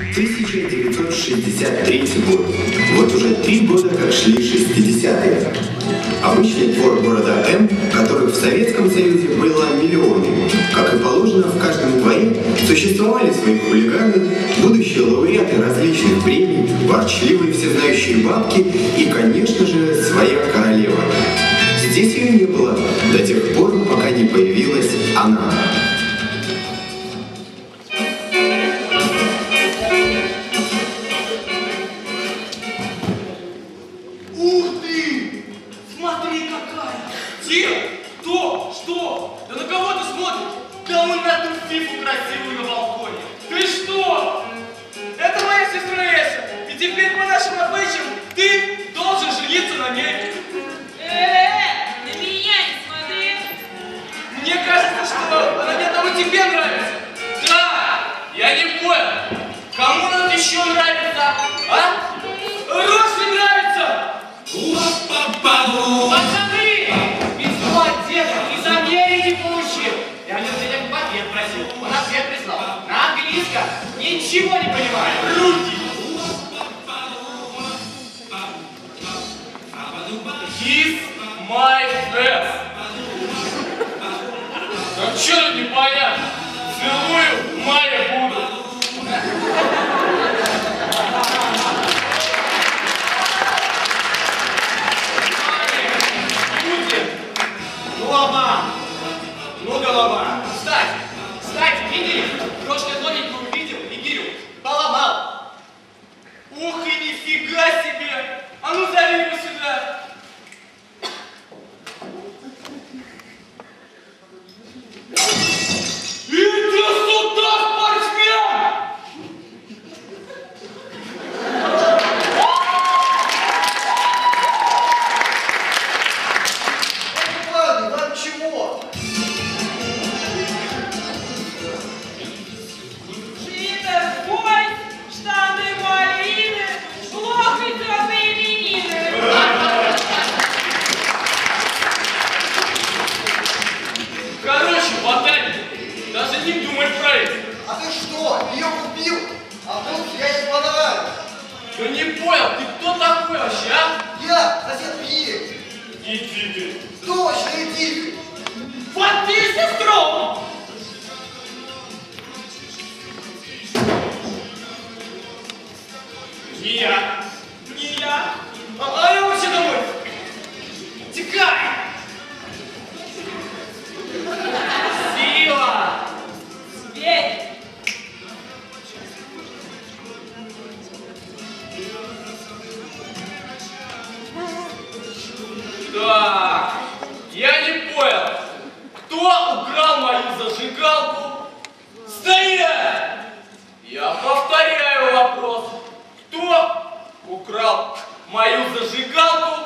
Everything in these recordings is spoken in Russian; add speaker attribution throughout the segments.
Speaker 1: 1963 год. Вот уже 3 года, как шли 60-е. Обычный двор города М, которых в Советском Союзе было миллионы. Как и положено, в каждом дворе существовали свои хулиганы, будущие лауреаты различных премий, ворчливые всезнающие бабки и, конечно же, своя королева. Здесь ее не было до тех пор, пока не появилась она.
Speaker 2: Ничего не понимаю! Руки! Kiss my ass! Да чё тут не понятно? Целую Майя буду! Голова! Ну, голова! Кстати, видели? Прошлый новенькую увидел и гирю поломал. Ух и нифига себе! А ну зови его сюда! Иди сюда, спортсмен!
Speaker 3: Ладно, вам чего?
Speaker 2: Короче, ботаник, даже не думай про это.
Speaker 3: А ты что, ее купил? А вдруг я ей понравилась?
Speaker 2: Да не понял, ты кто такой вообще, а?
Speaker 3: Я, сосед Пьер.
Speaker 2: Иди ты.
Speaker 3: Точно, иди.
Speaker 2: Вот ты сестру! Не я. Не я. А я вообще домой. Текай! Сила! Светь! Так, я не понял, кто украл мою зажигалку? Стоять! Я повторяю вопрос. Кто украл мою зажигалку?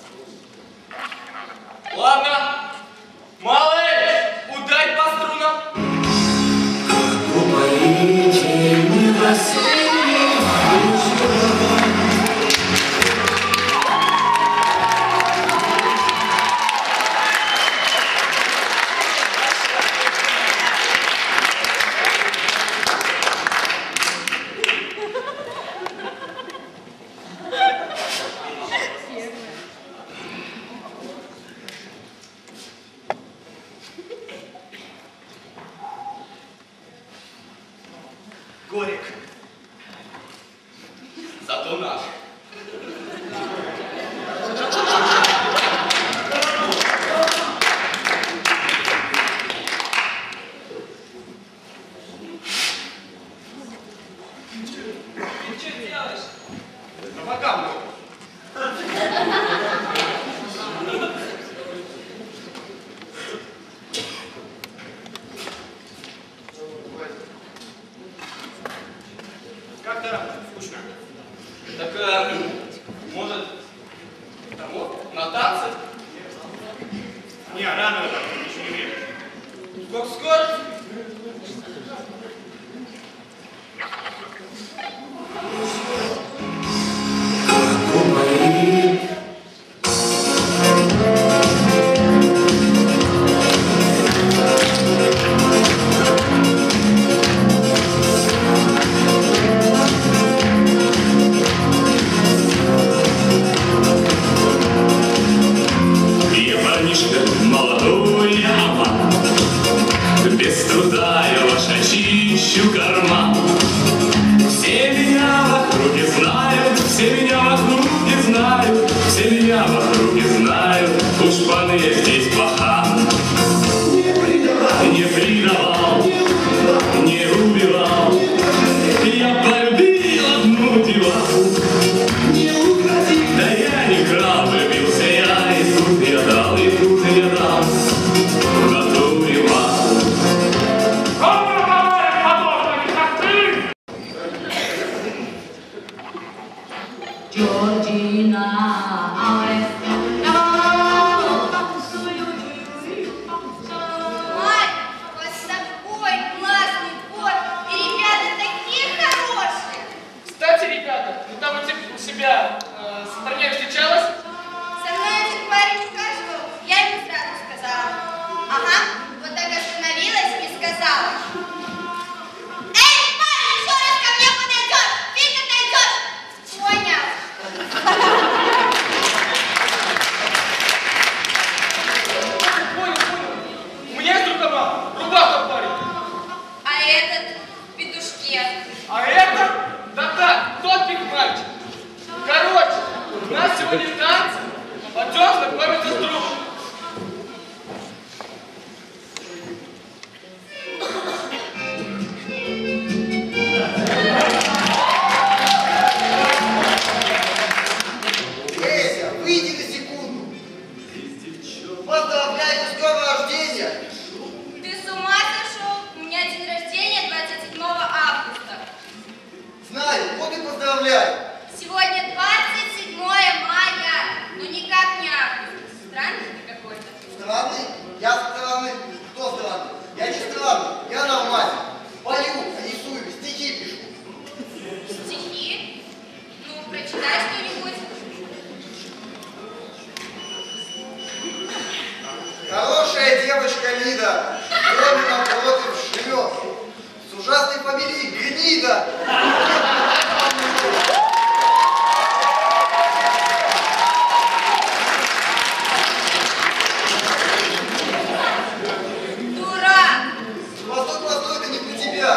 Speaker 2: Ладно, малыш, ударь по струнам.
Speaker 4: Как упоительны весенние вечера.
Speaker 2: Горек. Зато наш. Ты что делаешь? Пока много. Как-то скучно. Так, может, тому, на танцы? Не, рано это, еще не время. Как скажешь.
Speaker 4: Как упоительны.
Speaker 2: А это? Да так, топик мальчик. Короче, у нас сегодня танцы. Пойдем знакомиться с другом.
Speaker 3: Леся, выйди на секунду. Поздравляю с днем рождения.
Speaker 5: Ты с ума сошел? У меня день рождения 27 августа.
Speaker 3: Знаю, вот и поздравляю.
Speaker 5: Сегодня 27 мая. Ну никак не август. Странный ты какой-то.
Speaker 3: Странный? Я странный. Кто странный? Я не странный, я нормальный. Пою, рисую, стихи пишу.
Speaker 5: Стихи? Ну, прочитай что-нибудь.
Speaker 3: Хорошая девочка Лида, в доме напротив живет. С ужасной фамилией Гнида.
Speaker 5: Дурак!
Speaker 3: Постой, это не про тебя.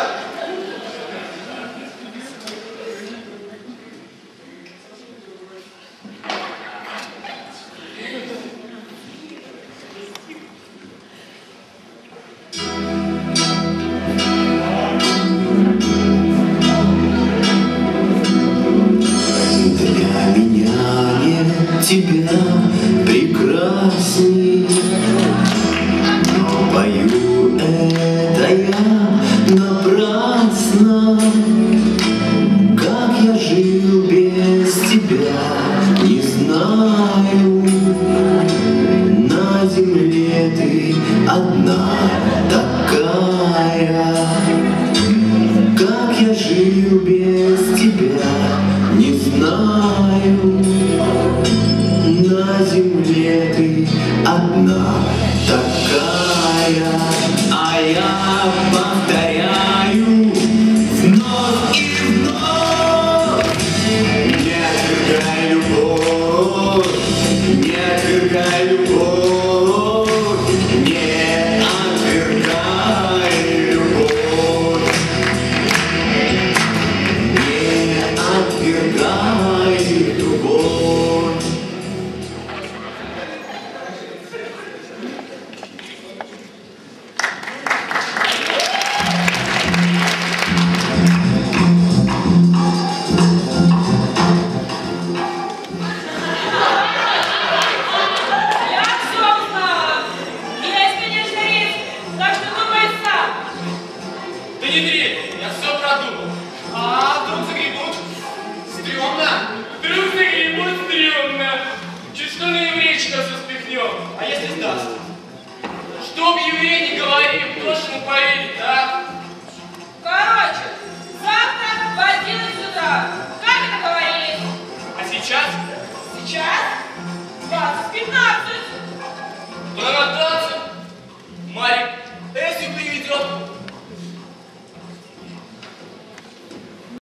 Speaker 4: Для меня нет тебя прекрасней, но пою это я напрасно. Как я жил без тебя, не знаю. На земле ты одна такая. Как я жил без тебя, не знаю. На земле ты одна такая. А я повторяю вновь и вновь. Не отвергай любовь, не отвергай любовь, не отвергай любовь. Не отвергай любовь.
Speaker 6: Я все узнала. И есть, конечно, риск. Так что думай сам.
Speaker 2: Да не дрейф, я все продумал. А вдруг загребут? Стремно. Вдруг загребут стремно. Чуть что на еврейчика все спихнем. А если сдаст? Чтоб еврей не говорил, кто ж ему поверит, а?